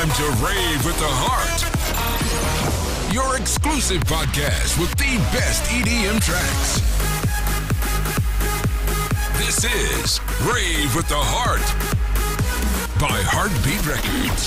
time to rave with the heart. Your exclusive podcast with the best EDM tracks. This is Rave with the Heart by Heartbeat Records.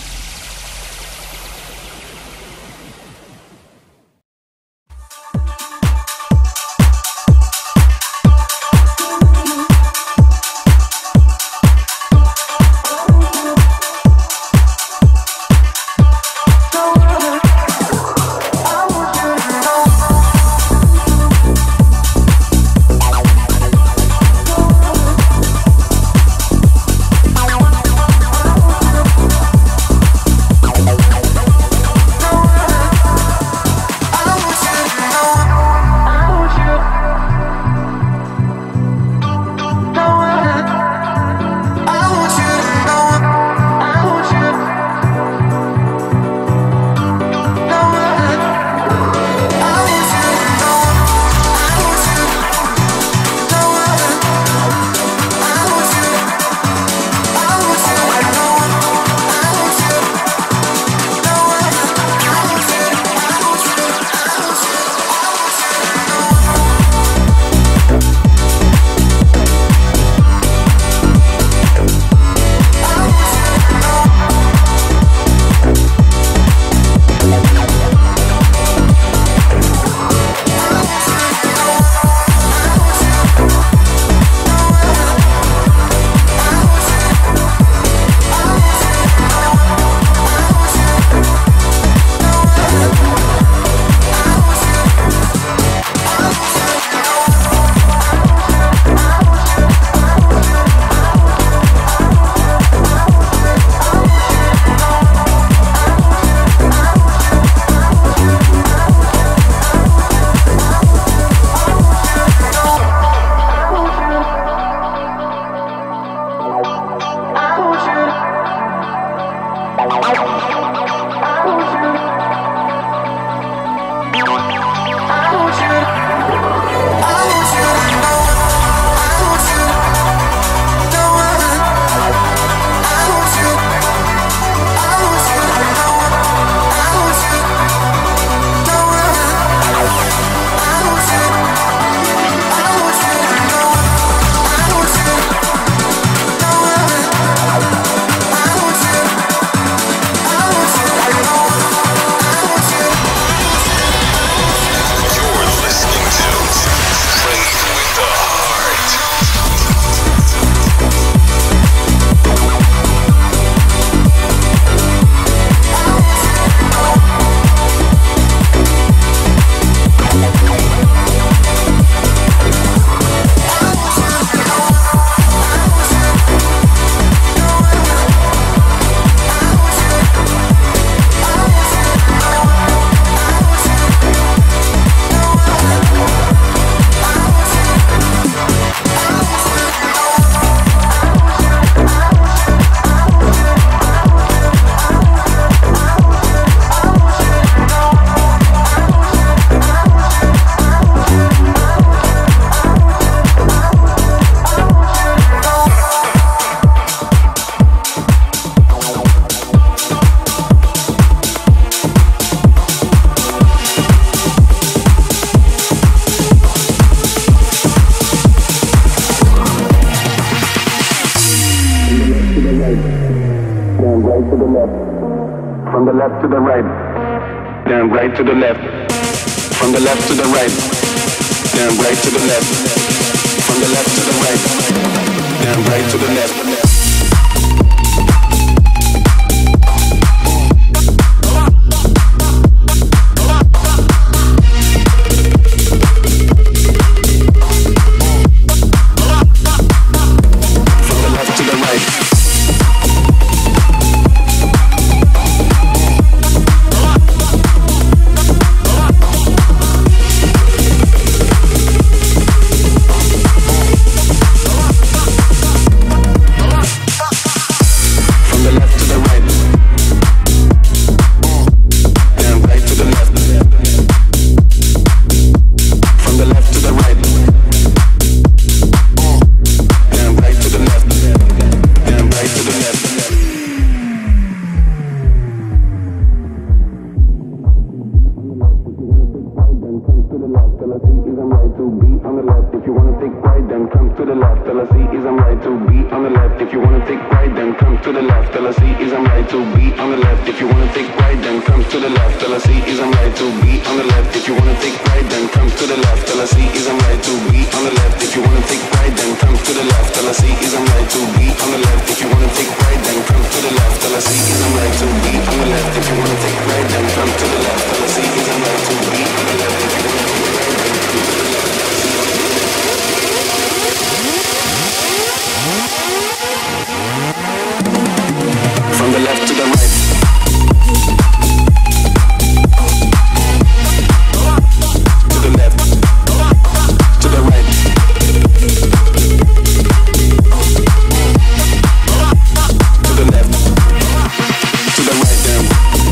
To the right, then right to the left, from the left to the right, then right to the left, from the left to the right, then right to the left. left. All I see is I'm right to be on the left. If you wanna take right, then come to the left. All I see is I'm right to be on the left. If you wanna take right, then come to the left. All I see is I'm right to be on the left. If you wanna take right, then come to the left. All I see is I'm right to be on the left. If you wanna take right, then come to the left. All I see is I'm right to be on the left. If you wanna take right, then come to the left. All I see is I'm right to be on the left. If you wanna take right, then come to the left. All I see is I'm right to be on the left. If you wanna take right, then come to the left. From the left to the right. To the left. To the right. To the left. To the right then.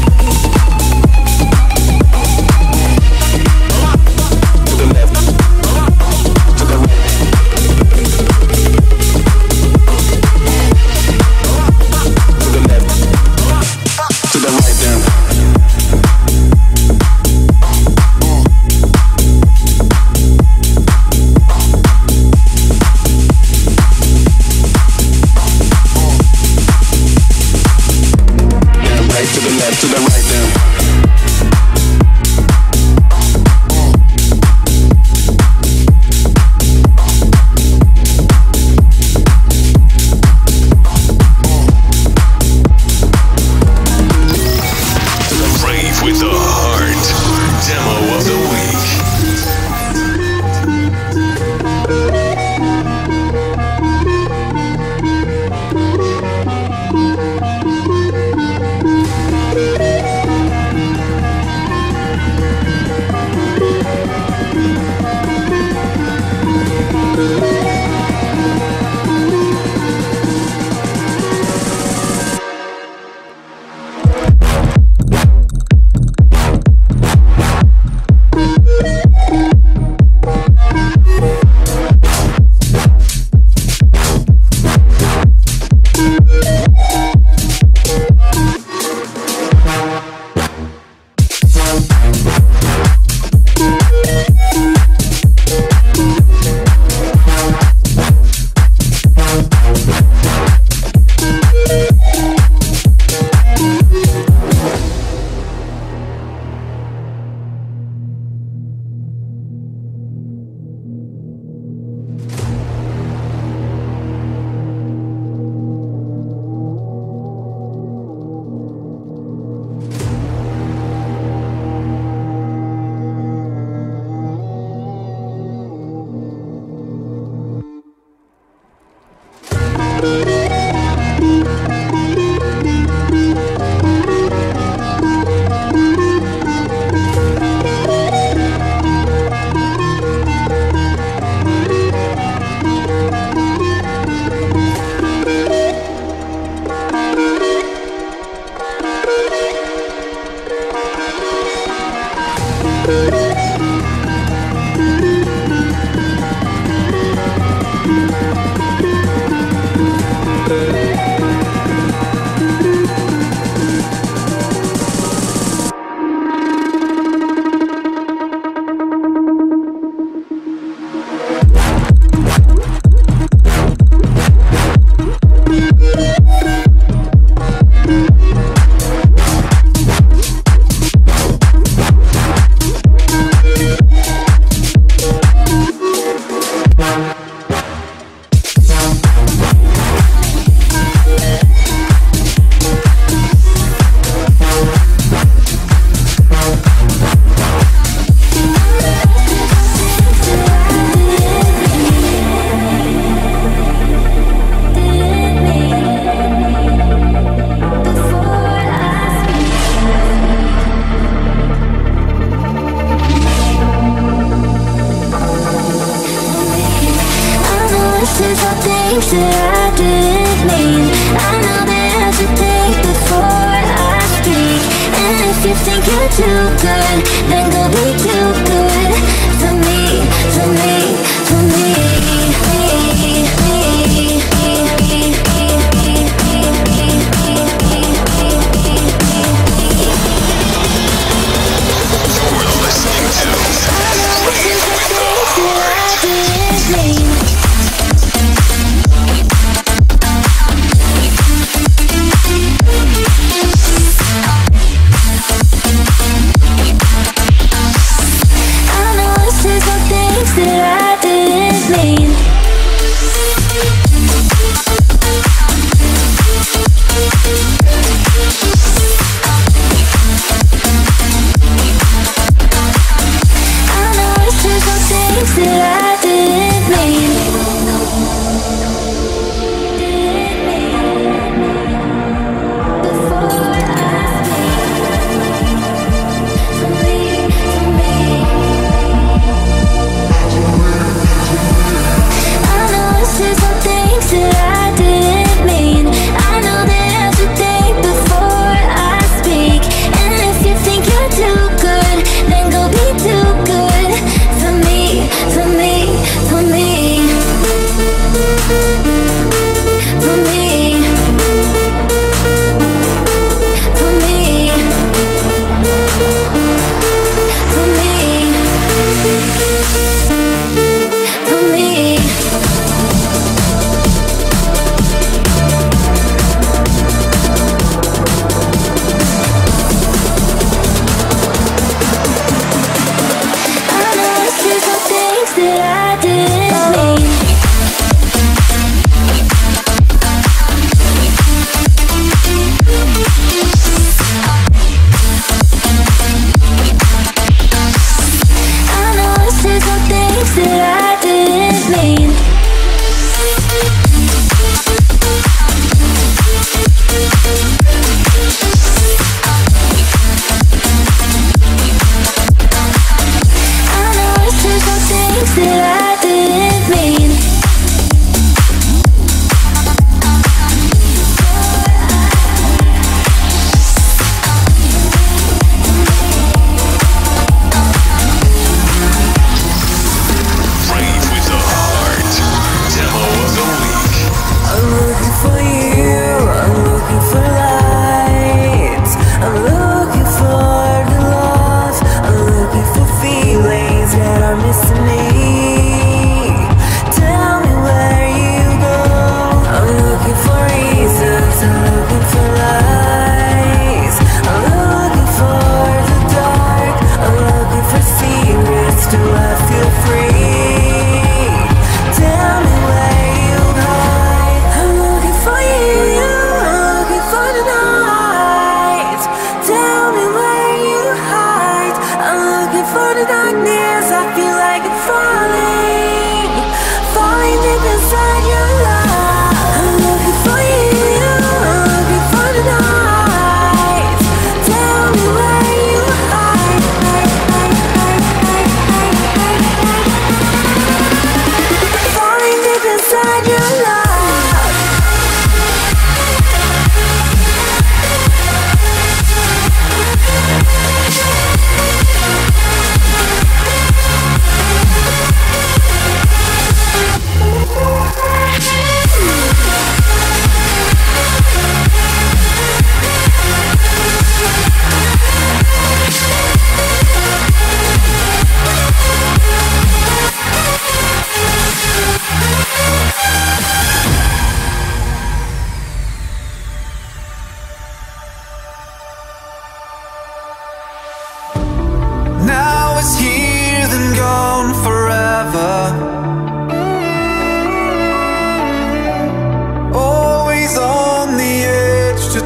To the left. To the right. To the left. To the right then. Right to the left, to the right then. Rave with the Heart. Demo of the week.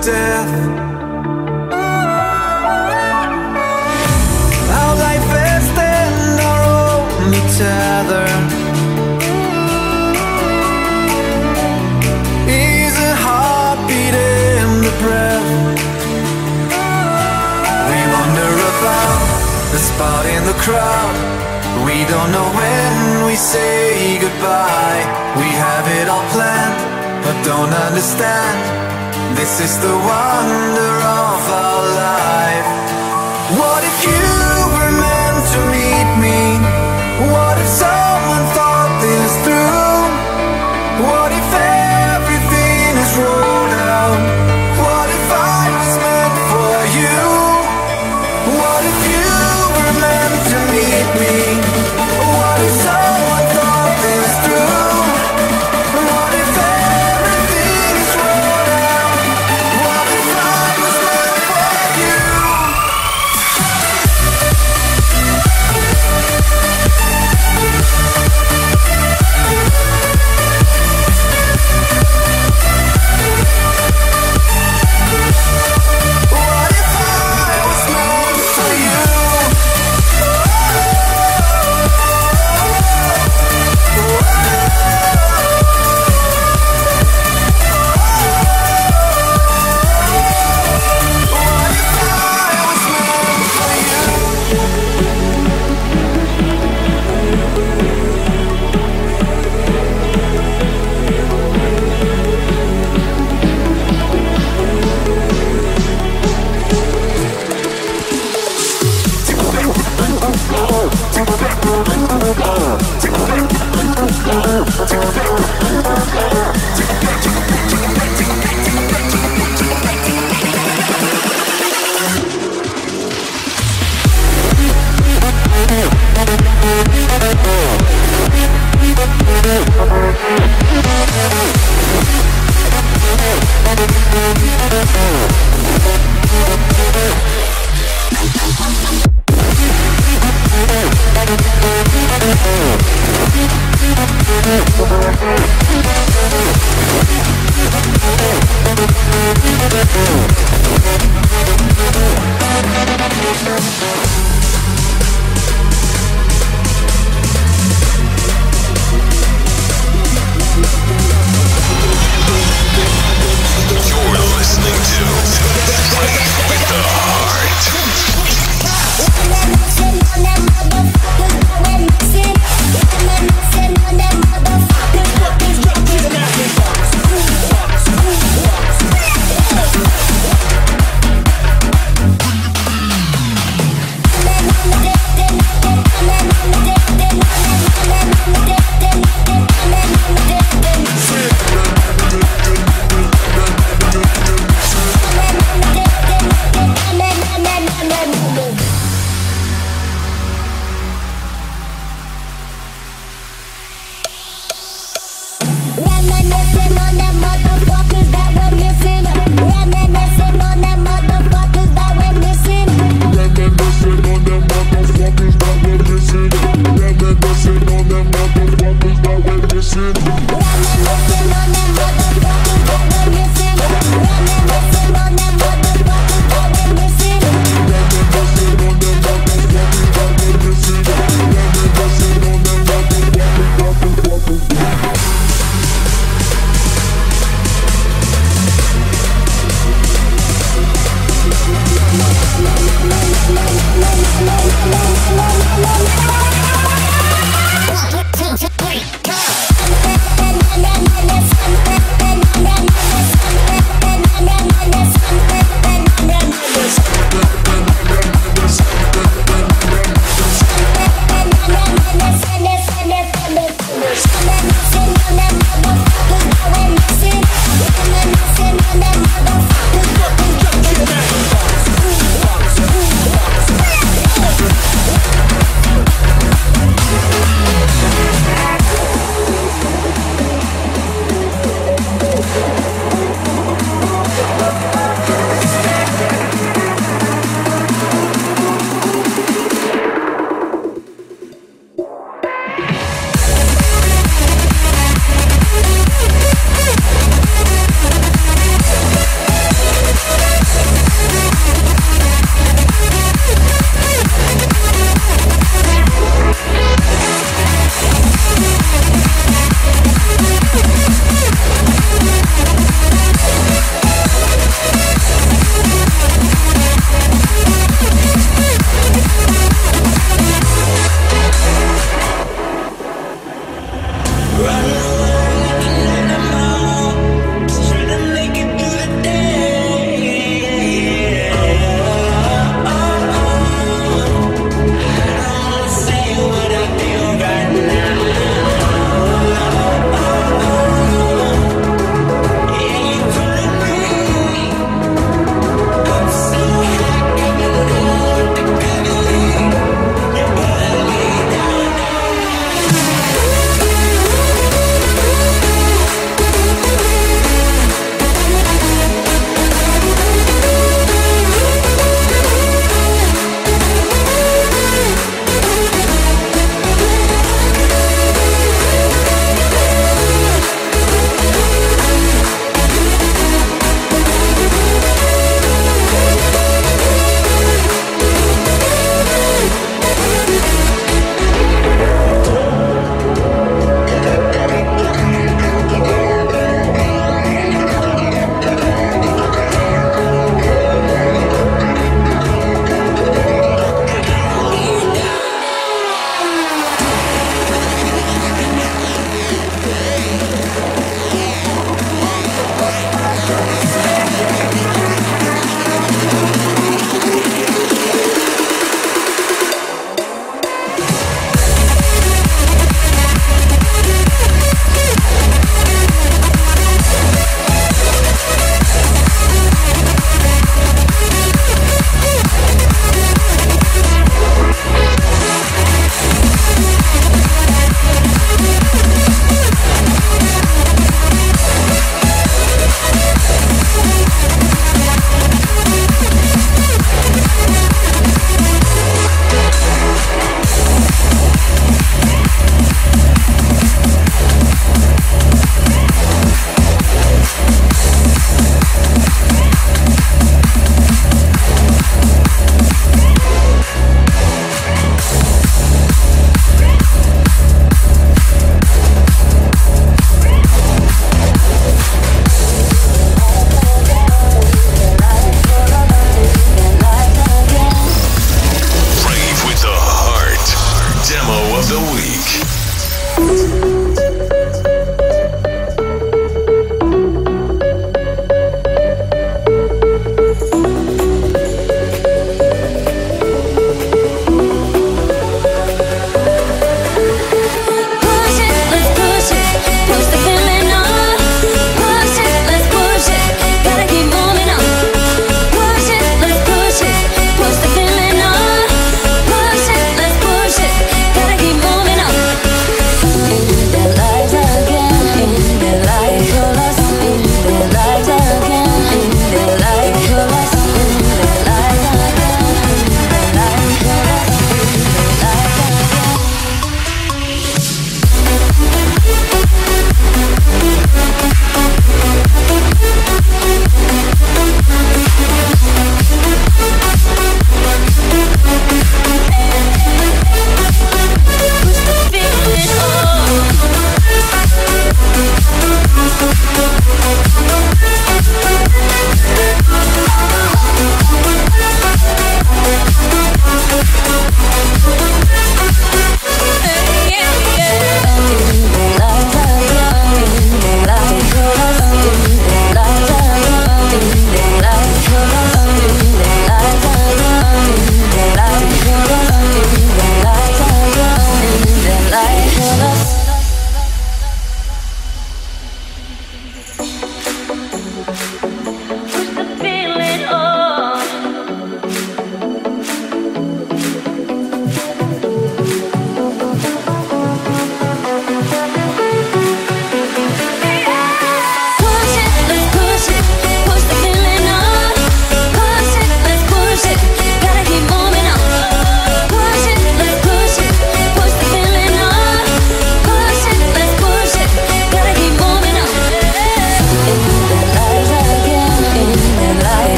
death. Our life is then our only tether. Is a heartbeat in the breath. We wonder about the spot in the crowd. We don't know when we say goodbye. We have it all planned, but don't understand. This is the wonder of our life. What if you were meant to meet me? What if someone thought this through? What if everything is rolled out? What if I was meant for you? What if you were meant to meet me? What if someone thought this through? What if everything is rolled out? What if I was meant for you?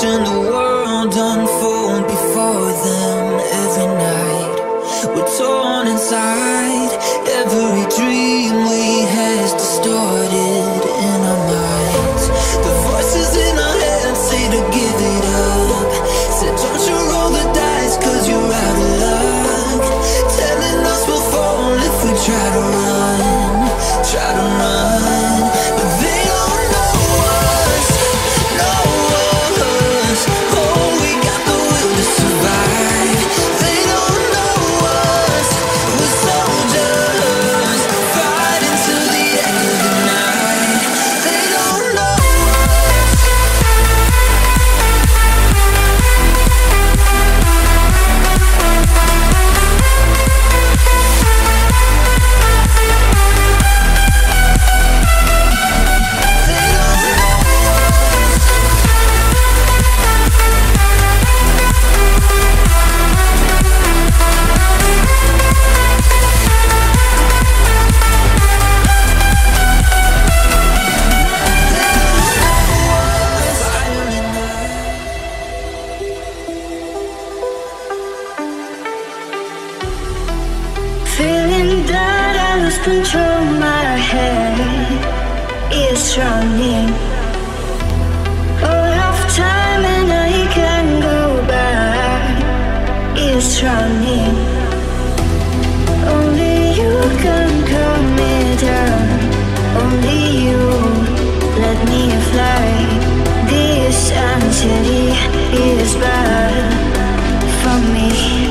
watching the world unfold before them every night. We're torn inside, every dream we had distorted in our minds. The voices in our heads say to give it up, said don't you roll the dice cause you're out of luck, telling us we'll fall if we try to run, try to run. But they don't know us, know us. Oh, we got the will to survive. They don't know us, we're soldiers, fighting till the end of the night. They don't know us. Feeling that I lose control, my head is drowning. Oh, half time and I can go back is drowning. Only you can calm me down. Only you let me fly. This anxiety is bad for me.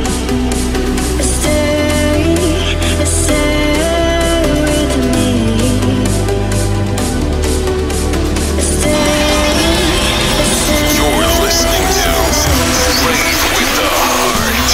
Stay with me. You're listening to Rave with the Heart.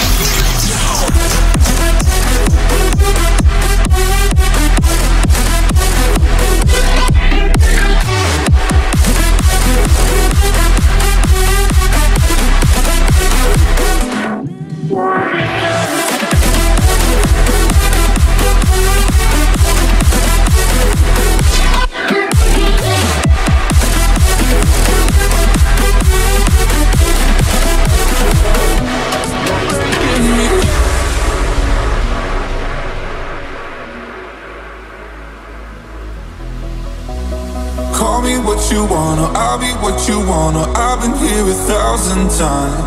Call me what you wanna, I'll be what you wanna. I've been here 1,000 times.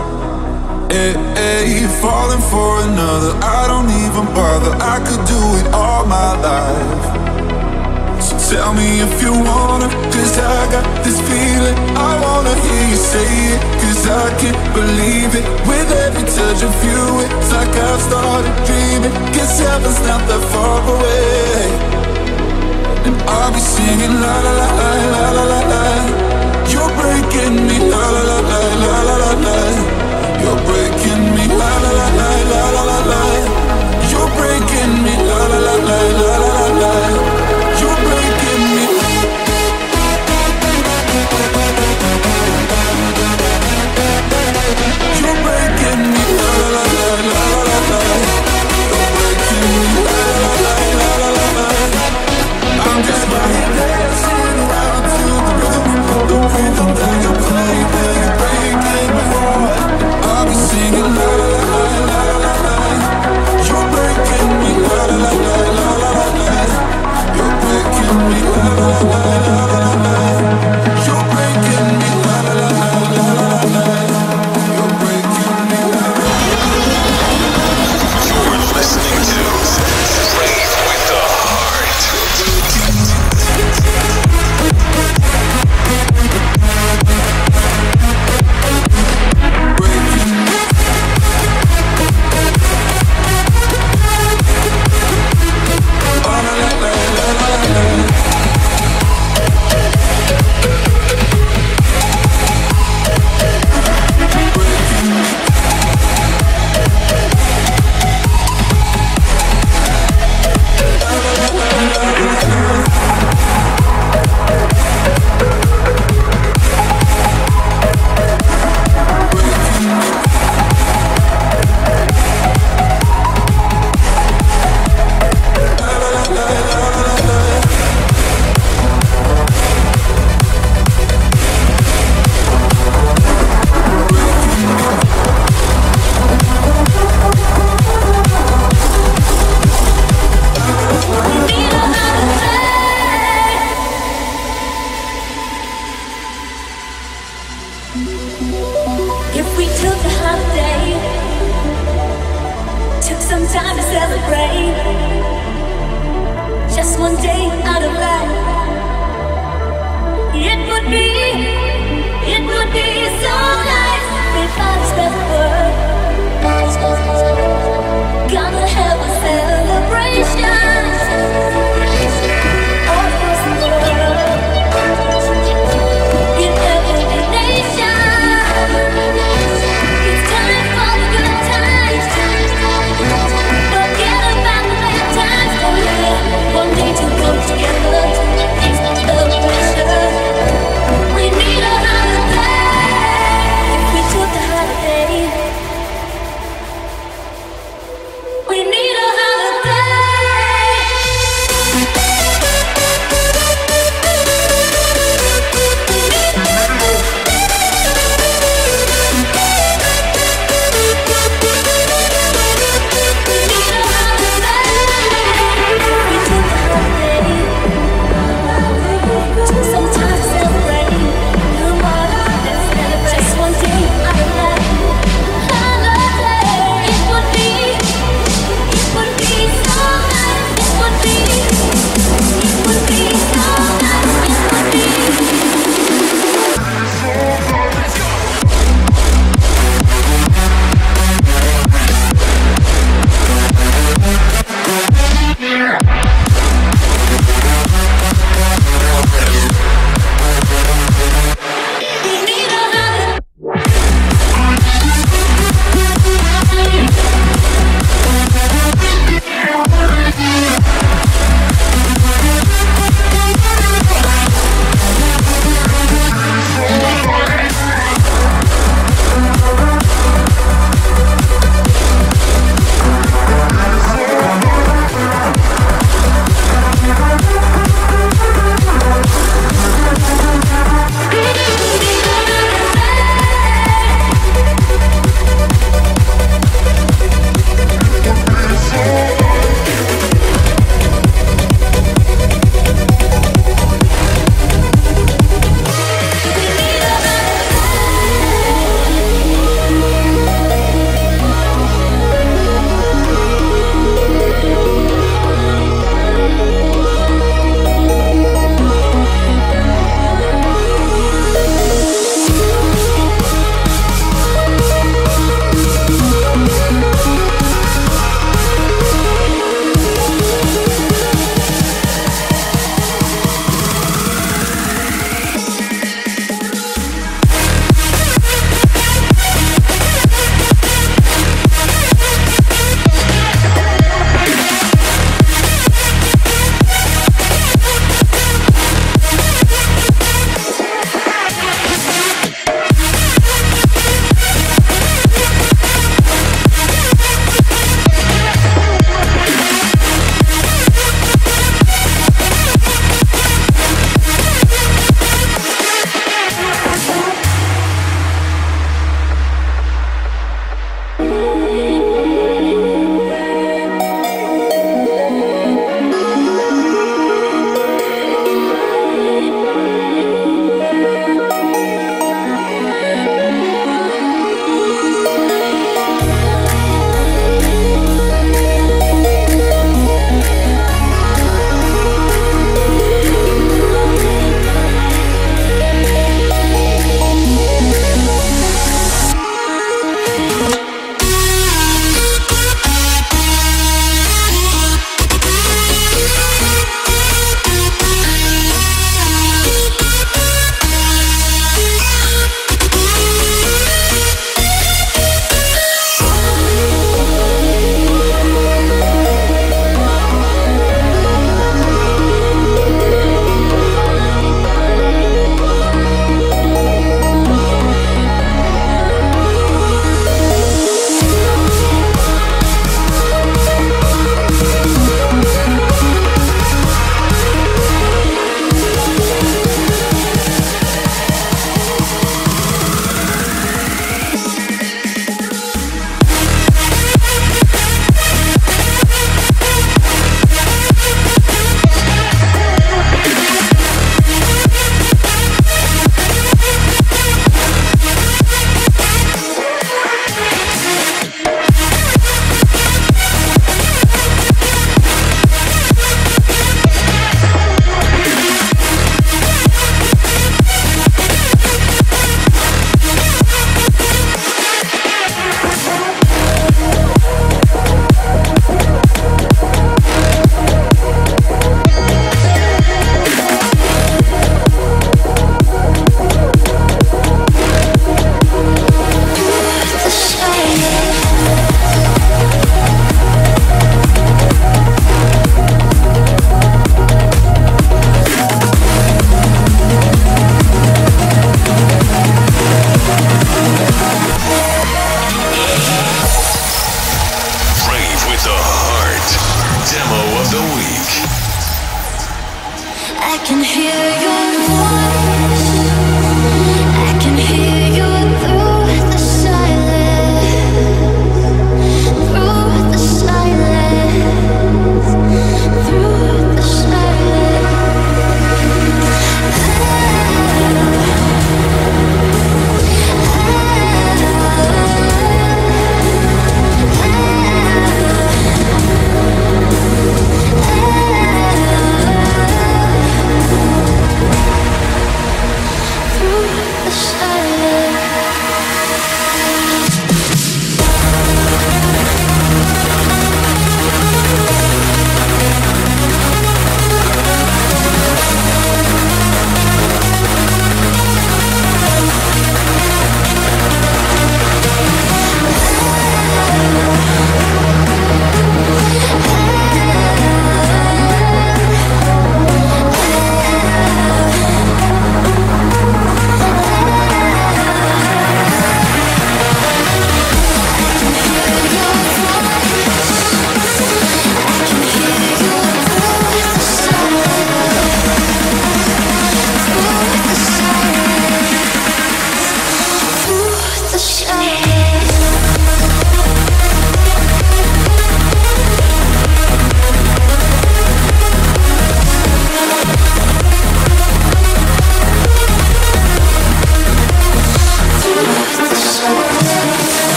Falling for another, I don't even bother. I could do it all my life. So tell me if you wanna, cause I got this feeling. I wanna hear you say it, cause I can't believe it. With every touch of you, it's like I've started dreaming. Guess heaven's not that far away. And I'll be singing la la la la la la la la. You're breaking me la la la la la la la la. You're breaking me la la la la la la la la. You're breaking me la la la la la la la la. You're breaking me. You're breaking me la la la la la la la. You're breaking me la la la la la la la. I'm just lying there, sitting around to the rhythm that you play, baby, breaking my heart. I'll be singing la la la la la la la. You're breaking me la la la la la la la. You're breaking me la la la la la la. You're breaking me la la la la la la. You're breaking me la la la. You're listening to Rave with the Heart. If we took a holiday, took some time to celebrate, just one day out of life, it would be so nice if I spent the word. Gonna have a celebration all across the world, in every nation. It's time for the good times. Forget about the bad times. Oh yeah, one day to come together. It's the celebration.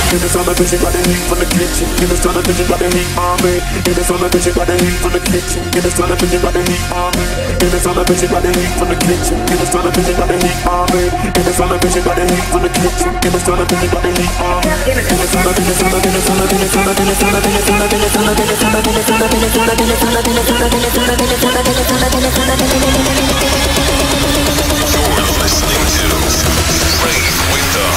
In the television, got the heat from the kitchen. In the television, got the heat, mommy. In the television, got the heat from the kitchen. In the television, got the heat, mommy. In the television, got the heat from the kitchen. In the television, got the heat, mommy. In the television, got the heat from the kitchen. In the television, got the heat, mommy. In the Listening to Rave with the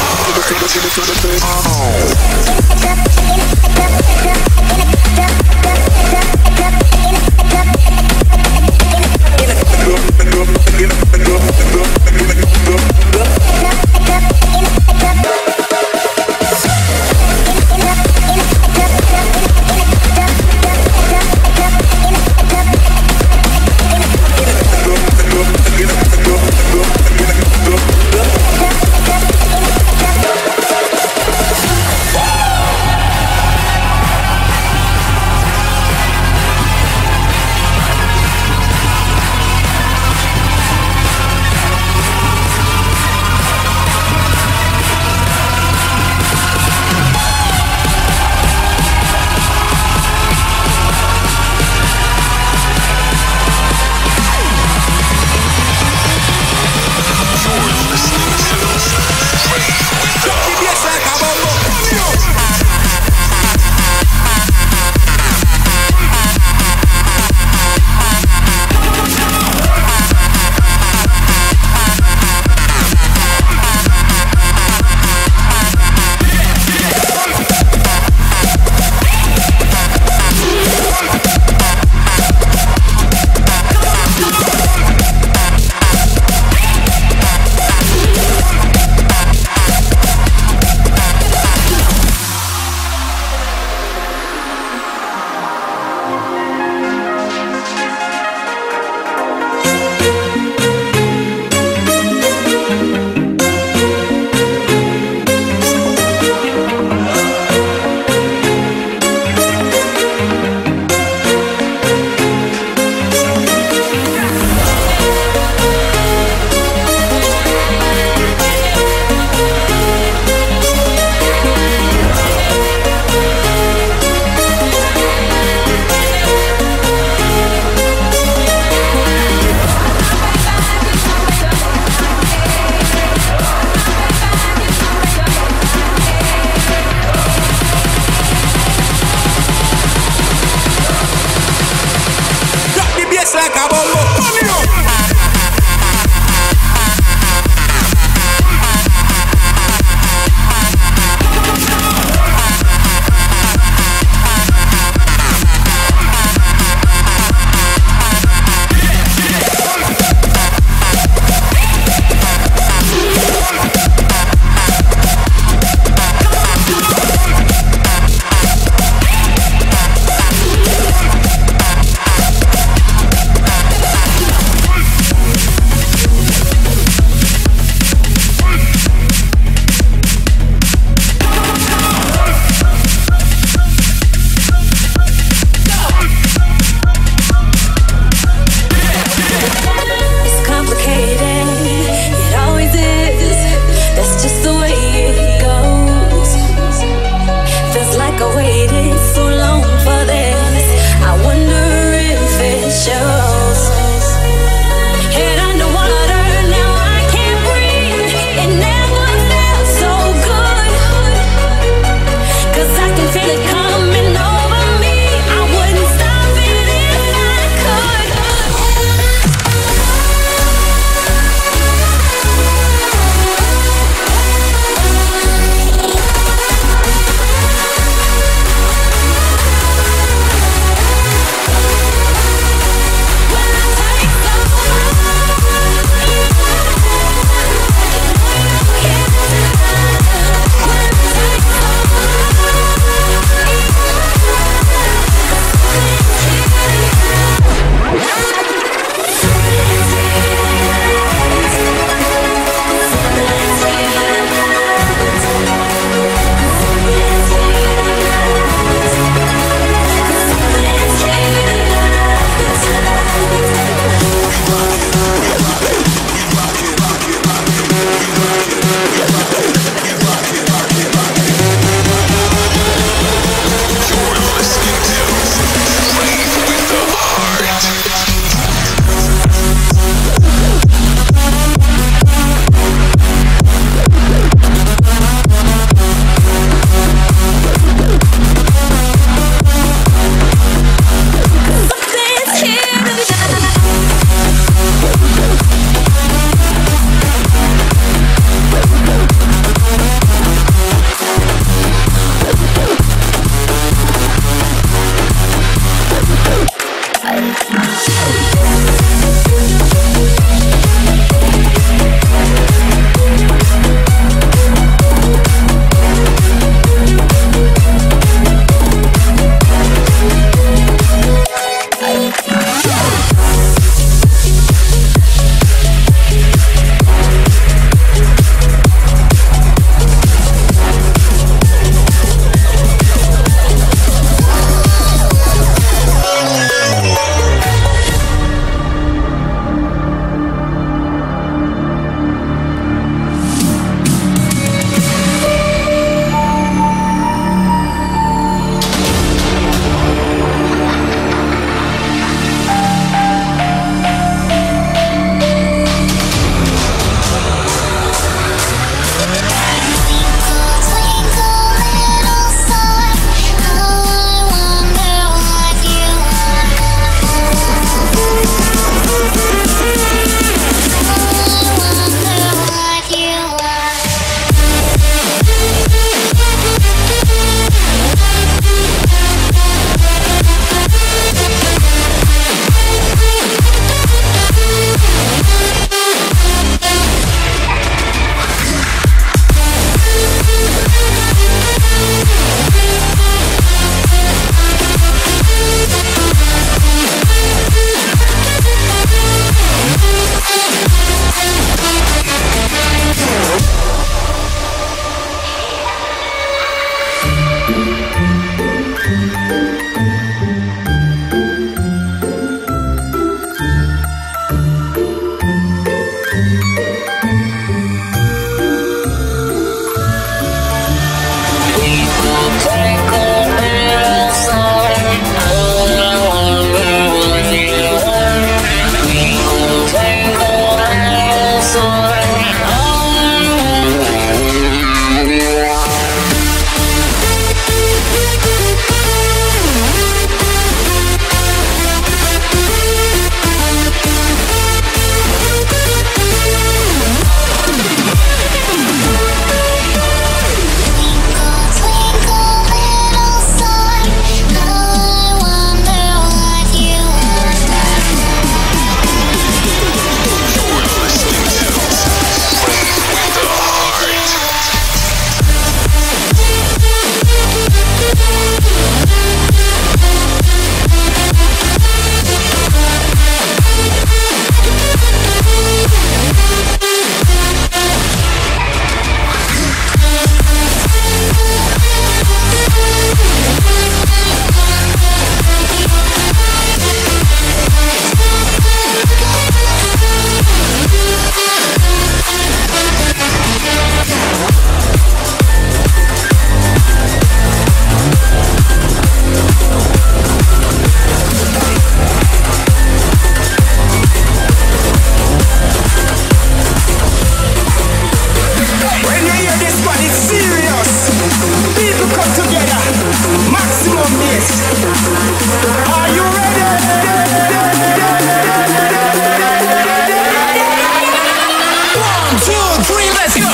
2, 3, let's go!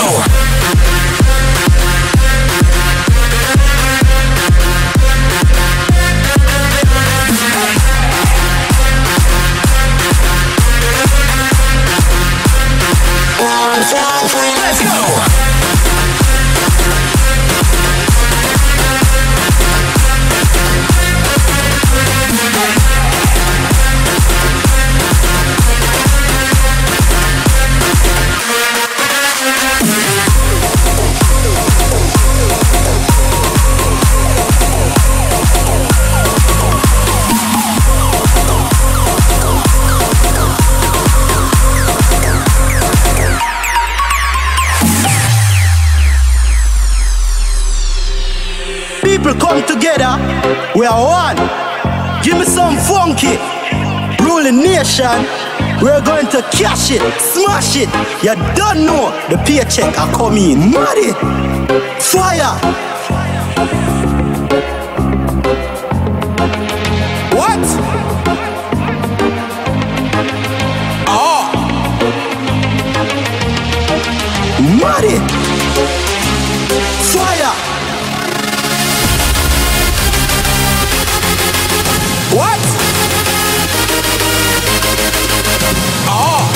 Let's go! People come together, we are one. Give me some funky, ruling nation. We're going to cash it, smash it. You don't know the paycheck are coming. Money, fire. What? Oh, money, fire. What? Oh,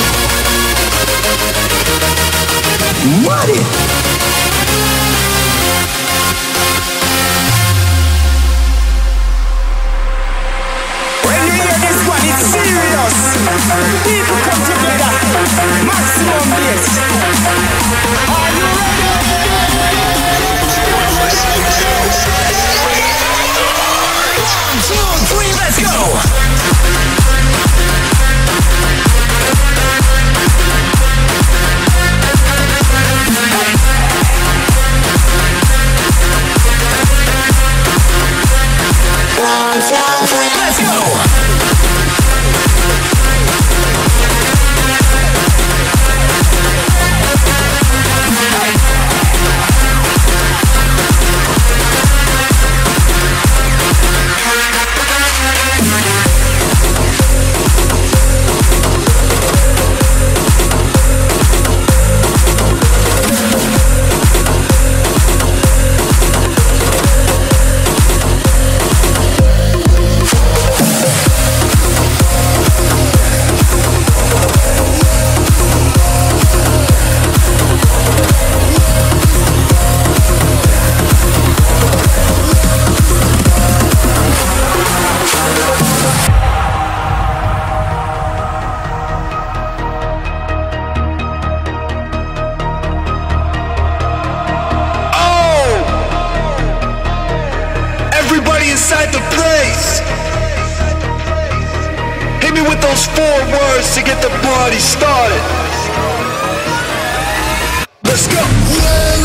money. When you hear this one, it's serious. People come together. Maximum bass. Are you ready? 1, 2, 3, let's go! Let's go! Inside the place. Hit me with those 4 words to get the party started. Let's go. Yeah.